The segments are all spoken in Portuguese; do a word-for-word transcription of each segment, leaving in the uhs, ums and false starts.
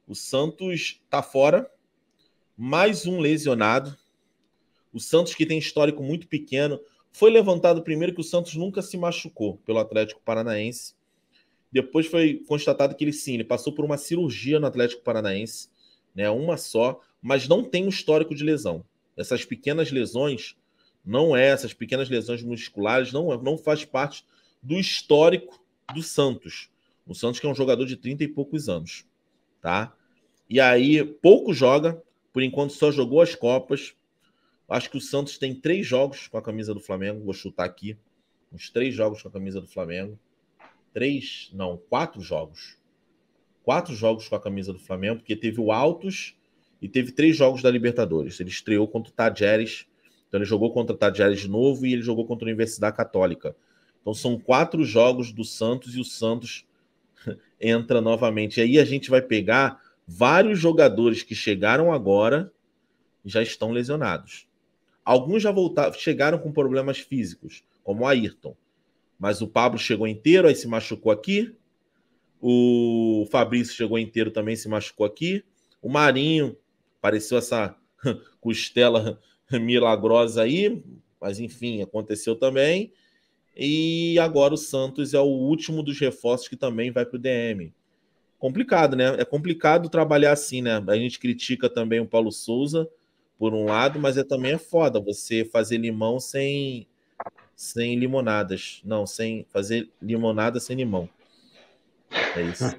O Santos tá fora, mais um lesionado. O Santos, que tem histórico muito pequeno, foi levantado primeiro que o Santos nunca se machucou pelo Atlético Paranaense. Depois foi constatado que ele sim, ele passou por uma cirurgia no Atlético Paranaense, né, uma só, mas não tem um histórico de lesão. Essas pequenas lesões, não é, essas pequenas lesões musculares não, não faz parte do histórico do Santos. O Santos que é um jogador de trinta e poucos anos, tá? E aí, pouco joga, por enquanto só jogou as Copas. Acho que o Santos tem três jogos com a camisa do Flamengo, vou chutar aqui, uns três jogos com a camisa do Flamengo. Três, não, quatro jogos. Quatro jogos com a camisa do Flamengo, porque teve o Altos e teve três jogos da Libertadores. Ele estreou contra o Tajeres, então ele jogou contra o Tajeres de novo e ele jogou contra a Universidade Católica. Então são quatro jogos do Santos e o Santos entra novamente. E aí a gente vai pegar vários jogadores que chegaram agora e já estão lesionados. Alguns já voltaram, chegaram com problemas físicos, como o Ayrton. Mas o Pablo chegou inteiro, aí se machucou aqui. O Fabrício chegou inteiro também, se machucou aqui. O Marinho, apareceu essa costela milagrosa aí, mas enfim, aconteceu também. E agora o Santos é o último dos reforços que também vai para o D M. Complicado, né? É complicado trabalhar assim, né? A gente critica também o Paulo Souza, por um lado, mas é também é foda você fazer limão sem, sem limonadas. Não, sem fazer limonada sem limão. É isso.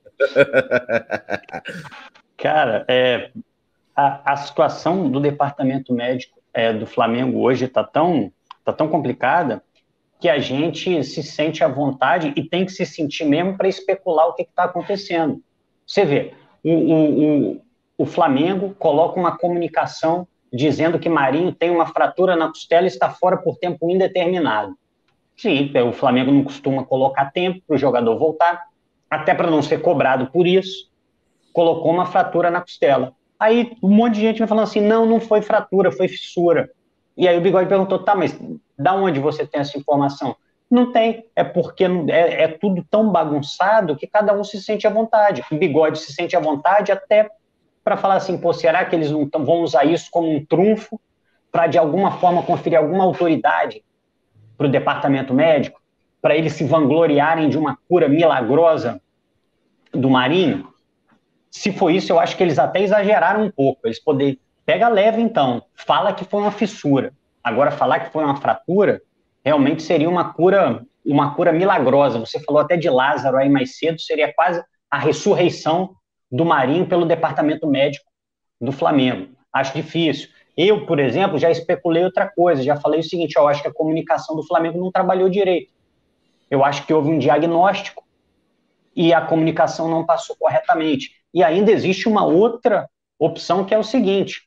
Cara, é, a, a situação do departamento médico é, do Flamengo hoje está tão, tá tão complicada que a gente se sente à vontade e tem que se sentir mesmo para especular o que está acontecendo. Você vê, o, o, o, o Flamengo coloca uma comunicação dizendo que Marinho tem uma fratura na costela e está fora por tempo indeterminado. Sim, o Flamengo não costuma colocar tempo para o jogador voltar, até para não ser cobrado por isso, colocou uma fratura na costela. Aí um monte de gente vai falando assim, não, não foi fratura, foi fissura. E aí o Bigode perguntou, tá, mas da onde você tem essa informação? Não tem, é porque é, é tudo tão bagunçado que cada um se sente à vontade. O Bigode se sente à vontade até para falar assim, pô, será que eles não tão, vão usar isso como um trunfo para de alguma forma conferir alguma autoridade para o departamento médico, para eles se vangloriarem de uma cura milagrosa do Marinho? Se for isso, eu acho que eles até exageraram um pouco. Eles poderem... Pega leve, então. Fala que foi uma fissura. Agora, falar que foi uma fratura, realmente seria uma cura, uma cura milagrosa. Você falou até de Lázaro aí mais cedo, seria quase a ressurreição do Marinho pelo departamento médico do Flamengo. Acho difícil. Eu, por exemplo, já especulei outra coisa. Já falei o seguinte, eu acho que a comunicação do Flamengo não trabalhou direito. Eu acho que houve um diagnóstico e a comunicação não passou corretamente. E ainda existe uma outra opção, que é o seguinte,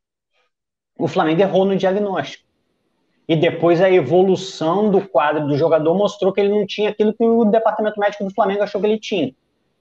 o Flamengo errou no diagnóstico. E depois a evolução do quadro do jogador mostrou que ele não tinha aquilo que o departamento médico do Flamengo achou que ele tinha.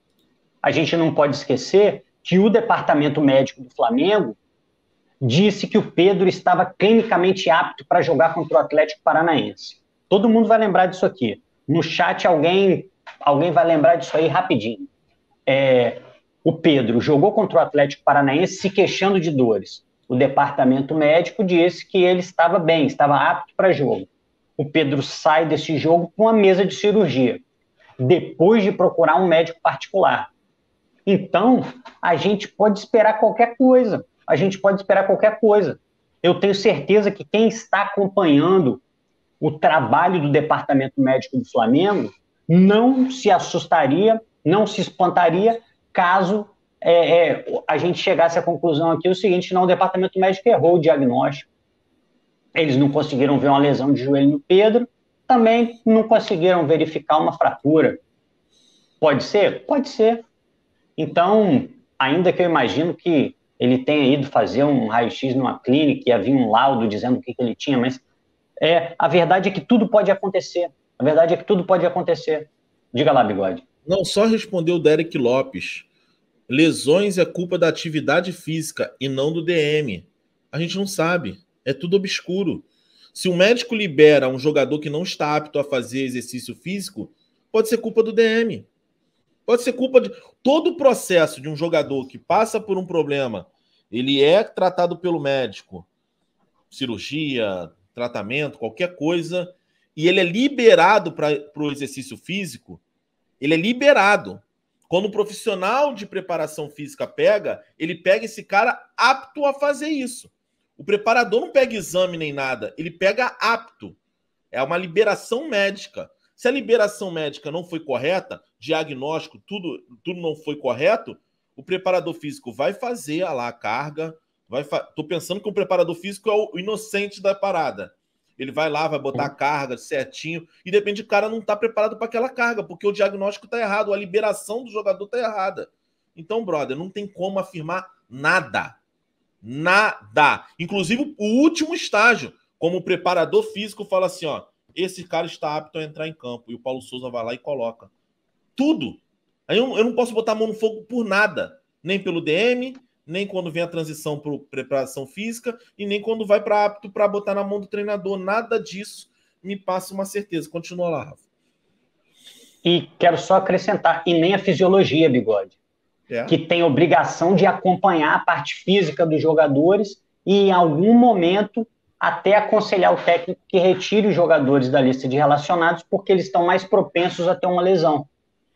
A gente não pode esquecer que o departamento médico do Flamengo disse que o Pedro estava clinicamente apto para jogar contra o Atlético Paranaense. Todo mundo vai lembrar disso aqui. No chat, alguém, alguém vai lembrar disso aí rapidinho. É, o Pedro jogou contra o Atlético Paranaense se queixando de dores. O departamento médico disse que ele estava bem, estava apto para jogo. O Pedro sai desse jogo com uma mesa de cirurgia, depois de procurar um médico particular. Então, a gente pode esperar qualquer coisa. A gente pode esperar qualquer coisa. Eu tenho certeza que quem está acompanhando o trabalho do departamento médico do Flamengo não se assustaria, não se espantaria caso é, é, a gente chegasse à conclusão aqui o seguinte, não, o departamento médico errou o diagnóstico. Eles não conseguiram ver uma lesão de joelho no Pedro, também não conseguiram verificar uma fratura. Pode ser? Pode ser. Então, ainda que eu imagino que ele tenha ido fazer um raio-x numa clínica e havia um laudo dizendo o que, que ele tinha, mas é, a verdade é que tudo pode acontecer. A verdade é que tudo pode acontecer. Diga lá, Bigode. Não, só respondeu o Derek Lopes. Lesões é culpa da atividade física e não do D M. A gente não sabe. É tudo obscuro. Se o médico libera um jogador que não está apto a fazer exercício físico, pode ser culpa do D M. Pode ser culpa de... Todo o processo de um jogador que passa por um problema, ele é tratado pelo médico, cirurgia, tratamento, qualquer coisa, e ele é liberado para o exercício físico, ele é liberado. Quando o profissional de preparação física pega, ele pega esse cara apto a fazer isso. O preparador não pega exame nem nada, ele pega apto. É uma liberação médica. Se a liberação médica não foi correta, diagnóstico, tudo, tudo não foi correto, o preparador físico vai fazer lá a carga. Vai fa... Tô pensando que o preparador físico é o inocente da parada. Ele vai lá, vai botar a carga certinho, e de repente o cara não está preparado para aquela carga, porque o diagnóstico está errado, a liberação do jogador está errada. Então, brother, não tem como afirmar nada. Nada. Inclusive, o último estágio, como o preparador físico fala assim, ó, esse cara está apto a entrar em campo, e o Paulo Souza vai lá e coloca. Tudo. Aí eu, eu não posso botar a mão no fogo por nada, nem pelo D M, nem quando vem a transição para preparação física, e nem quando vai para apto para botar na mão do treinador. Nada disso me passa uma certeza. Continua lá, Rafa. E quero só acrescentar, e nem a fisiologia, Bigode, é. que tem obrigação de acompanhar a parte física dos jogadores e, em algum momento, até aconselhar o técnico que retire os jogadores da lista de relacionados, porque eles estão mais propensos a ter uma lesão.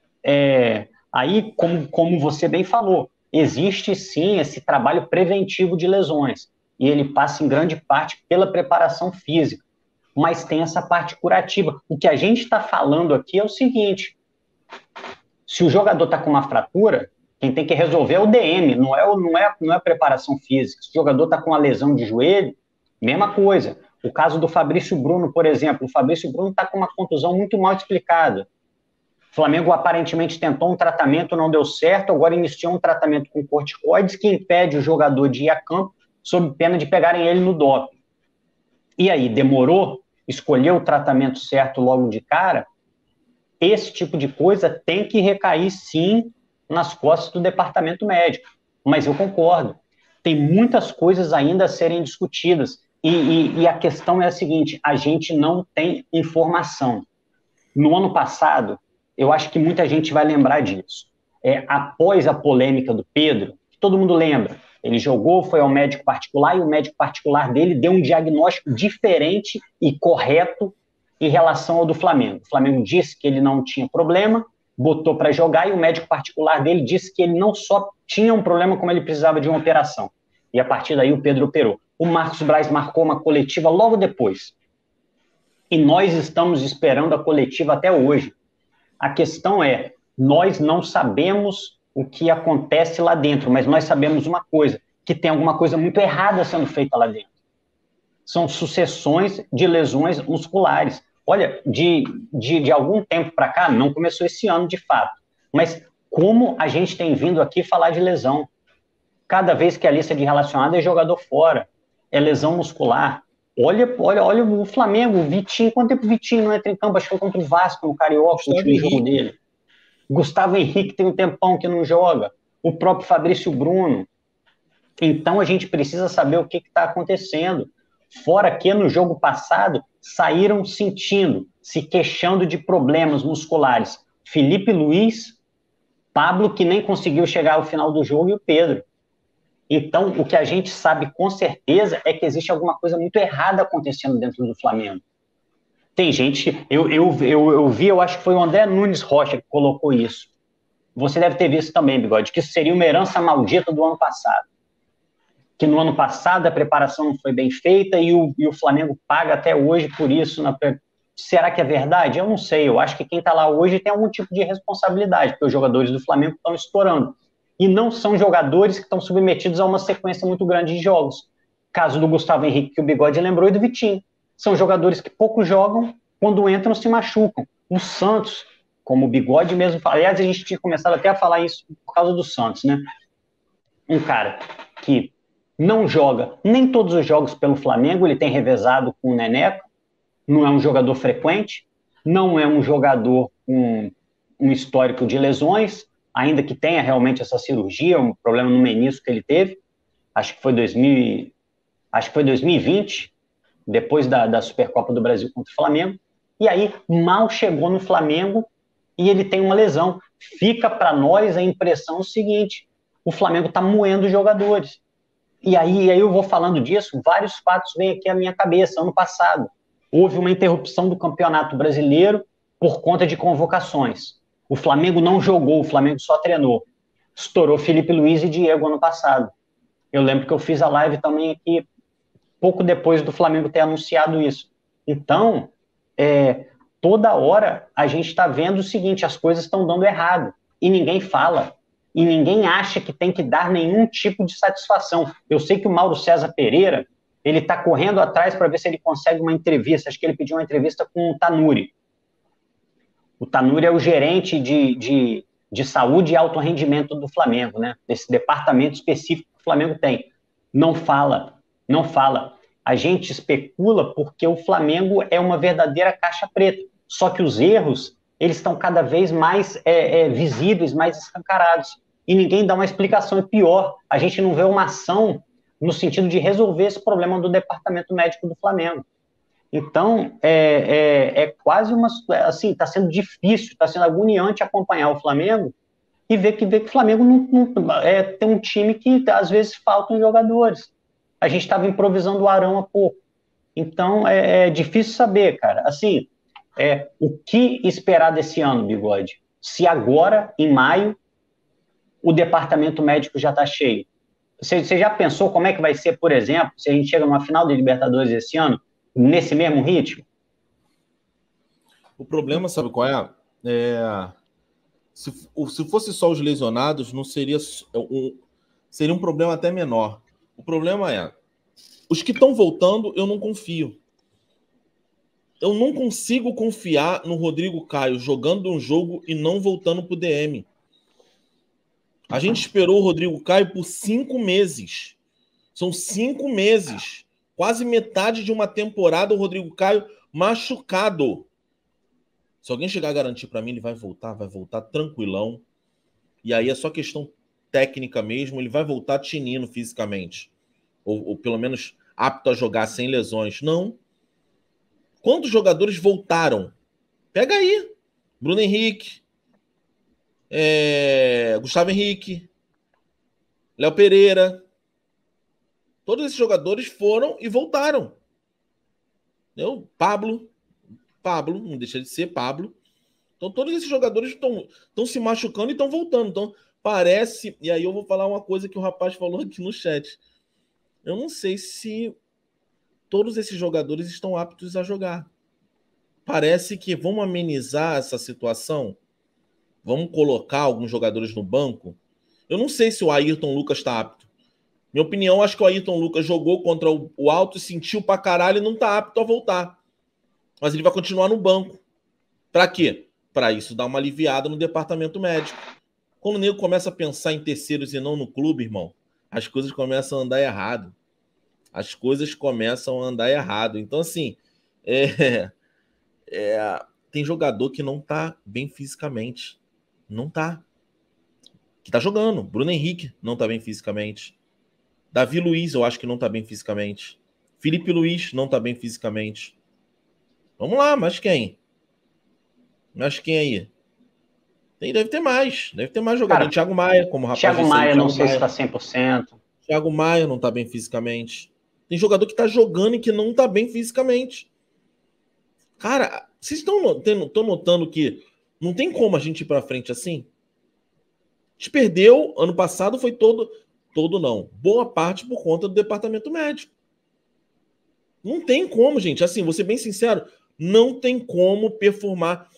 É, aí, como, como você bem falou, existe sim esse trabalho preventivo de lesões, e ele passa em grande parte pela preparação física, mas tem essa parte curativa. O que a gente está falando aqui é o seguinte: se o jogador está com uma fratura, quem tem que resolver é o D M, não é, não é, não é a preparação física. Se o jogador está com uma lesão de joelho, mesma coisa. O caso do Fabrício Bruno, por exemplo, o Fabrício Bruno está com uma contusão muito mal explicada. O Flamengo aparentemente tentou um tratamento, não deu certo, agora iniciou um tratamento com corticoides que impede o jogador de ir a campo sob pena de pegarem ele no doping. E aí, demorou? Escolheu o tratamento certo logo de cara? Esse tipo de coisa tem que recair, sim, nas costas do departamento médico. Mas eu concordo, tem muitas coisas ainda a serem discutidas. E, e, e a questão é a seguinte: a gente não tem informação. No ano passado, eu acho que muita gente vai lembrar disso. É, após a polêmica do Pedro, que todo mundo lembra, ele jogou, foi ao médico particular e o médico particular dele deu um diagnóstico diferente e correto em relação ao do Flamengo. O Flamengo disse que ele não tinha problema, botou para jogar, e o médico particular dele disse que ele não só tinha um problema, como ele precisava de uma operação. E a partir daí o Pedro operou. O Marcos Braz marcou uma coletiva logo depois. E nós estamos esperando a coletiva até hoje. A questão é, nós não sabemos o que acontece lá dentro, mas nós sabemos uma coisa, que tem alguma coisa muito errada sendo feita lá dentro. São sucessões de lesões musculares. Olha, de, de, de algum tempo para cá, não começou esse ano de fato, mas como a gente tem vindo aqui falar de lesão? Cada vez que a lista de relacionado é jogador fora, é lesão muscular. Olha, olha, olha o Flamengo, o Vitinho, quanto tempo o Vitinho não entra em campo? Acho que foi contra o Vasco, no Carioca, o último jogo dele. Gustavo Henrique tem um tempão que não joga. O próprio Fabrício Bruno. Então a gente precisa saber o que está acontecendo. Fora que no jogo passado saíram sentindo, se queixando de problemas musculares. Felipe Luiz, Pablo, que nem conseguiu chegar ao final do jogo, e o Pedro. Então, o que a gente sabe com certeza é que existe alguma coisa muito errada acontecendo dentro do Flamengo. Tem gente, eu, eu, eu, eu vi, eu acho que foi o André Nunes Rocha que colocou isso. Você deve ter visto também, Bigode, que isso seria uma herança maldita do ano passado. Que no ano passado a preparação não foi bem feita e o, e o Flamengo paga até hoje por isso. Na... Será que é verdade? Eu não sei. Eu acho que quem está lá hoje tem algum tipo de responsabilidade, porque os jogadores do Flamengo estão estourando. E não são jogadores que estão submetidos a uma sequência muito grande de jogos. Caso do Gustavo Henrique, que o Bigode lembrou, e do Vitinho. São jogadores que pouco jogam, quando entram se machucam. O Santos, como o Bigode mesmo fala, aliás, a gente tinha começado até a falar isso por causa do Santos, né? Um cara que não joga nem todos os jogos pelo Flamengo, ele tem revezado com o Neneco, não é um jogador frequente, não é um jogador com um histórico de lesões, ainda que tenha realmente essa cirurgia, um problema no menisco que ele teve, acho que foi, dois mil, acho que foi dois mil e vinte, depois da, da Supercopa do Brasil contra o Flamengo, e aí mal chegou no Flamengo e ele tem uma lesão. fica para nós a impressão seguinte: o Flamengo está moendo os jogadores. E aí, aí eu vou falando disso, vários fatos vêm aqui à minha cabeça. Ano passado, houve uma interrupção do Campeonato Brasileiro por conta de convocações. O Flamengo não jogou, o Flamengo só treinou. Estourou Felipe Luiz e Diego ano passado. Eu lembro que eu fiz a live também aqui, pouco depois do Flamengo ter anunciado isso. Então, é, toda hora a gente está vendo o seguinte: as coisas estão dando errado. E ninguém fala. E ninguém acha que tem que dar nenhum tipo de satisfação. Eu sei que o Mauro César Pereira, ele está correndo atrás para ver se ele consegue uma entrevista. Acho que ele pediu uma entrevista com o Tanuri. O Tanuri é o gerente de, de, de saúde e alto rendimento do Flamengo, né? Desse departamento específico que o Flamengo tem. Não fala, não fala. A gente especula porque o Flamengo é uma verdadeira caixa preta. Só que os erros, eles estão cada vez mais é, é, visíveis, mais escancarados. E ninguém dá uma explicação. E pior, a gente não vê uma ação no sentido de resolver esse problema do departamento médico do Flamengo. Então, é, é, é quase uma... Assim, está sendo difícil, está sendo agoniante acompanhar o Flamengo e ver que, ver que o Flamengo não, não, é, tem um time que, às vezes, faltam jogadores. A gente estava improvisando o Arão há pouco. Então, é, é difícil saber, cara. Assim, é, o que esperar desse ano, Bigode? Se agora, em maio, o departamento médico já está cheio. Você, você já pensou como é que vai ser, por exemplo, se a gente chega numa final de Libertadores esse ano, nesse mesmo ritmo? O problema, sabe qual é? É se, se fosse só os lesionados, não seria um, seria um problema até menor. O problema é, os que estão voltando, eu não confio. Eu não consigo confiar no Rodrigo Caio jogando um jogo e não voltando pro D M. A gente esperou o Rodrigo Caio por cinco meses. São cinco meses. Quase metade de uma temporada o Rodrigo Caio machucado. Se alguém chegar a garantir para mim, ele vai voltar, vai voltar tranquilão. E aí é só questão técnica mesmo, ele vai voltar tinindo fisicamente. Ou, ou pelo menos apto a jogar sem lesões. Não. Quantos jogadores voltaram? Pega aí. Bruno Henrique, é... Gustavo Henrique, Léo Pereira. Todos esses jogadores foram e voltaram. Entendeu? Pablo. Pablo, não deixa de ser Pablo. Então todos esses jogadores estão se machucando e estão voltando. Então parece... E aí eu vou falar uma coisa que o rapaz falou aqui no chat. Eu não sei se todos esses jogadores estão aptos a jogar. Parece que vamos amenizar essa situação. Vamos colocar alguns jogadores no banco. Eu não sei se o Ayrton Lucas está apto. Minha opinião, acho que o Ayrton Lucas jogou contra o Alto, sentiu pra caralho e não está apto a voltar. Mas ele vai continuar no banco. Para quê? Para isso dar uma aliviada no departamento médico. Quando o nego começa a pensar em terceiros e não no clube, irmão, as coisas começam a andar errado. As coisas começam a andar errado. Então, assim, é, é, tem jogador que não tá bem fisicamente. Não tá. Que tá jogando. Bruno Henrique não tá bem fisicamente. Davi Luiz, eu acho que não tá bem fisicamente. Felipe Luiz não tá bem fisicamente. Vamos lá, mas quem? Mas quem aí? Tem, deve ter mais. Deve ter mais jogador. Cara, Thiago Maia, como o rapaz Thiago disse Maia, aí, não Thiago sei Maia. se tá cem por cento. Thiago Maia não tá bem fisicamente. Tem jogador que tá jogando e que não tá bem fisicamente. Cara, vocês estão notando que não tem como a gente ir pra frente assim? A gente perdeu, ano passado foi todo, todo não, boa parte por conta do departamento médico. Não tem como, gente. Assim, vou ser bem sincero, não tem como performar.